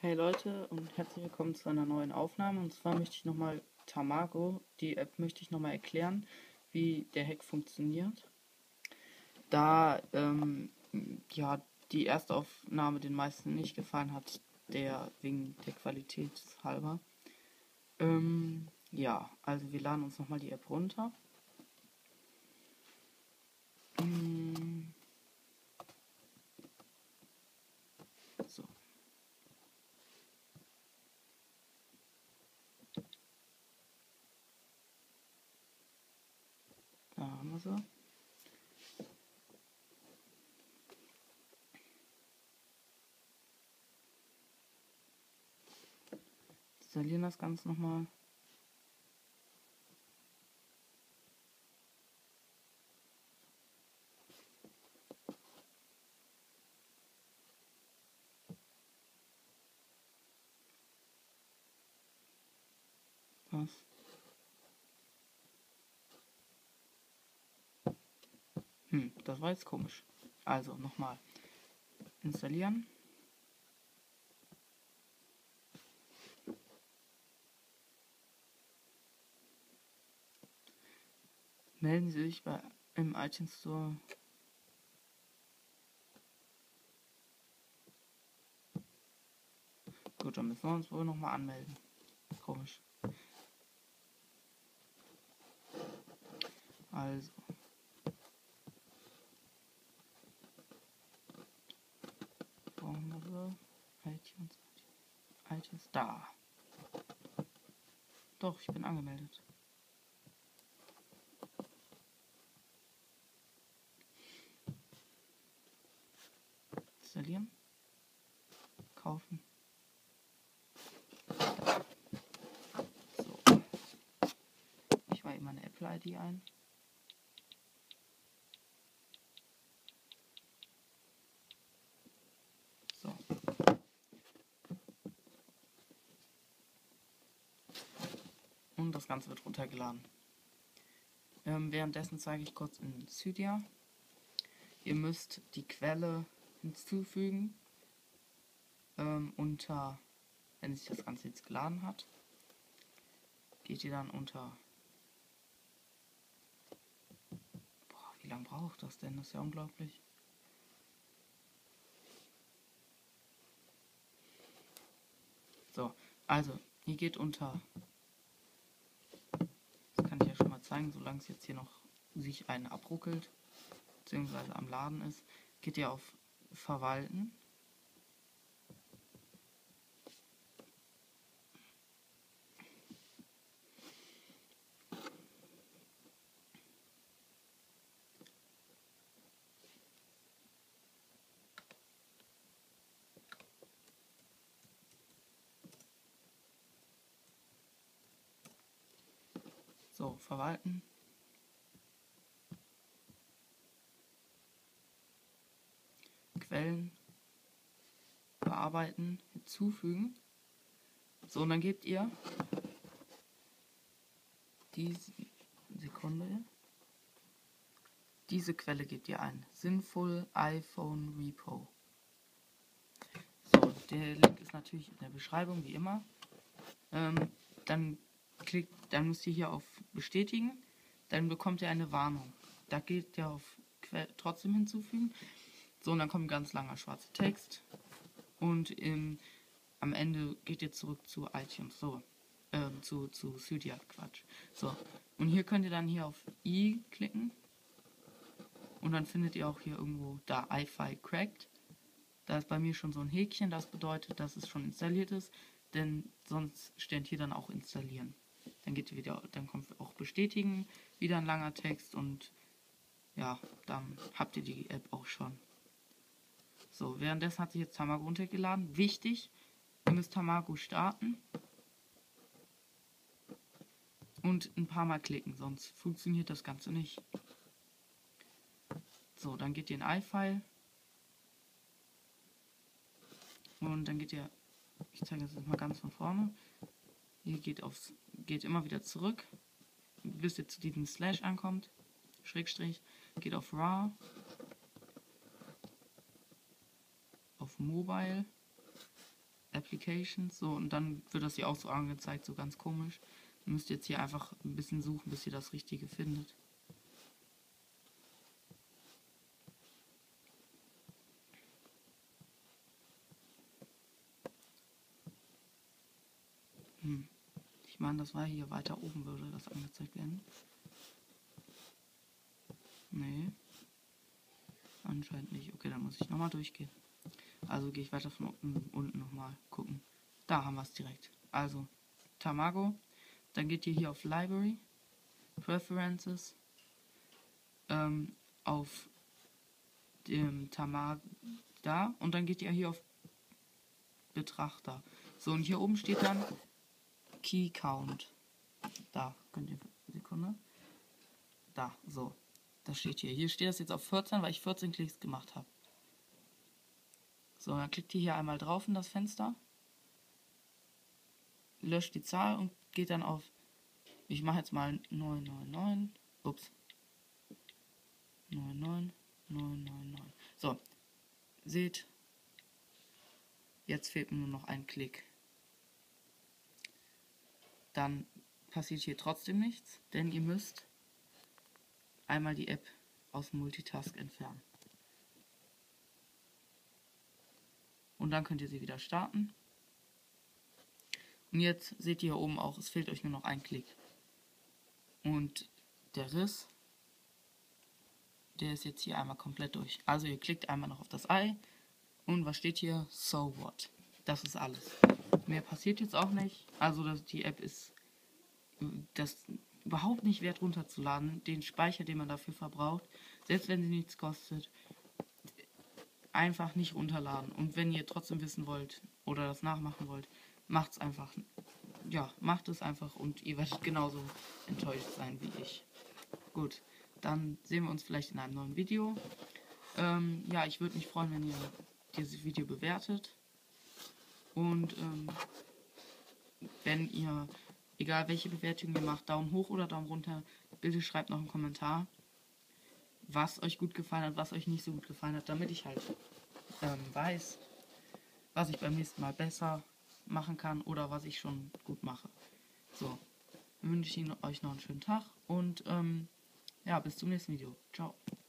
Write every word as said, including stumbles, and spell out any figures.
Hey Leute und herzlich willkommen zu einer neuen Aufnahme. Und zwar möchte ich nochmal Tamago, die App möchte ich nochmal erklären, wie der Hack funktioniert. Da ähm, ja die erste Aufnahme den meisten nicht gefallen hat, der wegen der Qualität halber. Ähm, ja, also wir laden uns nochmal die App runter. Ähm, so. Da haben wir sie. Installieren das Ganze nochmal. Was? Hm, das war jetzt komisch. Also nochmal installieren. Melden Sie sich bei im iTunes Store. Gut, dann müssen wir uns wohl nochmal anmelden. Komisch. Also. Wo haben wir so? iTunes. iTunes. Da. Doch, ich bin angemeldet. Installieren. Kaufen. So. Ich mache immer eine Apple I D ein. So. Und das Ganze wird runtergeladen. Ähm, währenddessen zeige ich kurz in Cydia. Ihr müsst die Quelle hinzufügen. Ähm, unter, wenn sich das Ganze jetzt geladen hat, geht ihr dann unter. Boah, wie lange braucht das denn? Das ist ja unglaublich. So, also, ihr geht unter. Das kann ich ja schon mal zeigen, solange es jetzt hier noch sich einen abruckelt, beziehungsweise am Laden ist, geht ihr auf Verwalten. So, verwalten. Quellen bearbeiten, hinzufügen. So, und dann gebt ihr diese Sekunde. Diese Quelle gebt ihr ein. Sinnvoll iPhone Repo. So, der Link ist natürlich in der Beschreibung, wie immer. Ähm, dann klickt, dann müsst ihr hier auf Bestätigen. Dann bekommt ihr eine Warnung. Da geht ihr auf que trotzdem hinzufügen. So, und dann kommt ein ganz langer schwarzer Text. Und im, am Ende geht ihr zurück zu iTunes. So, ähm, zu, zu Cydia, Quatsch. So, und hier könnt ihr dann hier auf I klicken. Und dann findet ihr auch hier irgendwo da iFi Cracked. Da ist bei mir schon so ein Häkchen, das bedeutet, dass es schon installiert ist. Denn sonst steht hier dann auch installieren. Dann geht ihr wieder, dann kommt auch bestätigen, wieder ein langer Text und ja, dann habt ihr die App auch schon. So, währenddessen hat sich jetzt Tamago runtergeladen. Wichtig, ihr müsst Tamago starten und ein paar Mal klicken, sonst funktioniert das Ganze nicht. So, dann geht ihr in iFile und dann geht ihr, ich zeige das jetzt mal ganz von vorne. Ihr geht aufs, geht immer wieder zurück, bis ihr zu diesem Slash ankommt, Schrägstrich, geht auf RAW, auf Mobile, Applications, so, und dann wird das hier auch so angezeigt, so ganz komisch. Ihr müsst jetzt hier einfach ein bisschen suchen, bis ihr das Richtige findet. Hm. Ich meine, das war hier weiter oben, würde das angezeigt werden. Nee. Anscheinend nicht. Okay, dann muss ich nochmal durchgehen. Also gehe ich weiter von unten, unten nochmal gucken. Da haben wir es direkt. Also Tamago. Dann geht ihr hier auf Library, Preferences, ähm, auf dem Tamago da, und dann geht ihr hier auf Betrachter. So, und hier oben steht dann Key Count. Da, könnt ihr, Sekunde. Da, so. Das steht hier. Hier steht das jetzt auf vierzehn, weil ich vierzehn Klicks gemacht habe. So, dann klickt ihr hier einmal drauf in das Fenster. Löscht die Zahl und geht dann auf, ich mache jetzt mal neun neun neun. Ups. neun neun neun neun neun. So. Seht. Jetzt fehlt mir nur noch ein Klick. Dann passiert hier trotzdem nichts, denn ihr müsst einmal die App aus dem Multitask entfernen. Und dann könnt ihr sie wieder starten. Und jetzt seht ihr hier oben auch, es fehlt euch nur noch ein Klick. Und der Riss, der ist jetzt hier einmal komplett durch. Also ihr klickt einmal noch auf das Ei. Und was steht hier? So what? Das ist alles. Mehr passiert jetzt auch nicht. Also das, die App ist das überhaupt nicht wert runterzuladen. Den Speicher, den man dafür verbraucht, selbst wenn sie nichts kostet, einfach nicht runterladen. Und wenn ihr trotzdem wissen wollt oder das nachmachen wollt, macht's einfach. Ja, macht es einfach und ihr werdet genauso enttäuscht sein wie ich. Gut, dann sehen wir uns vielleicht in einem neuen Video. Ähm, ja, ich würde mich freuen, wenn ihr dieses Video bewertet. Und ähm, wenn ihr, egal welche Bewertung ihr macht, Daumen hoch oder Daumen runter, bitte schreibt noch einen Kommentar, was euch gut gefallen hat, was euch nicht so gut gefallen hat, damit ich halt ähm, weiß, was ich beim nächsten Mal besser machen kann oder was ich schon gut mache. So, dann wünsche ich euch noch einen schönen Tag und ähm, ja, bis zum nächsten Video. Ciao.